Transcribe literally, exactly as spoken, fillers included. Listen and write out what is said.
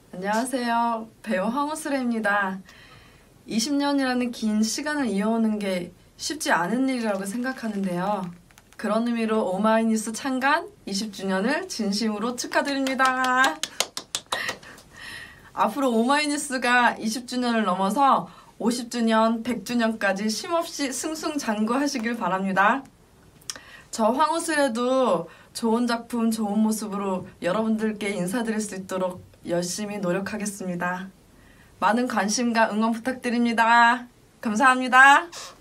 안녕하세요. 배우 황우스레입니다. 이십 년이라는 긴 시간을 이어오는 게 쉽지 않은 일이라고 생각하는데요. 그런 의미로 오마이뉴스 창간 이십 주년을 진심으로 축하드립니다. 앞으로 오마이뉴스가 이십 주년을 넘어서 오십 주년, 백 주년까지 쉼없이 승승장구하시길 바랍니다. 저 황우스레도 좋은 작품, 좋은 모습으로 여러분들께 인사드릴 수 있도록 열심히 노력하겠습니다. 많은 관심과 응원 부탁드립니다. 감사합니다.